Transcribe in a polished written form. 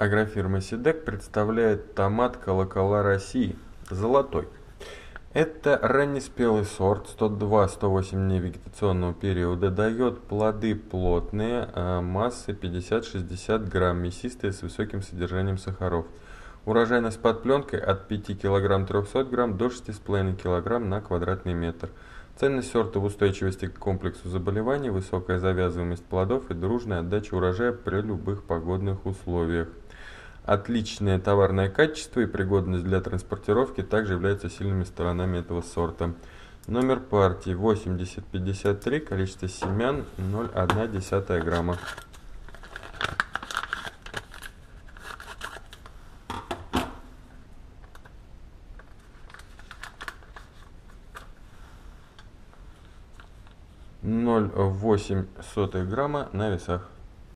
Агрофирма Сидек представляет томат колокола России золотой. Это раннеспелый сорт, 102-108 дней вегетационного периода, дает плоды плотные, массы 50-60 грамм, мясистые с высоким содержанием сахаров. Урожайность под пленкой от 5 кг 300 грамм до 6,5 кг на квадратный метр. Ценность сорта в устойчивости к комплексу заболеваний, высокая завязываемость плодов и дружная отдача урожая при любых погодных условиях. Отличное товарное качество и пригодность для транспортировки также являются сильными сторонами этого сорта. Номер партии 8053, количество семян 0,1 грамма. (0,08 грамма на весах).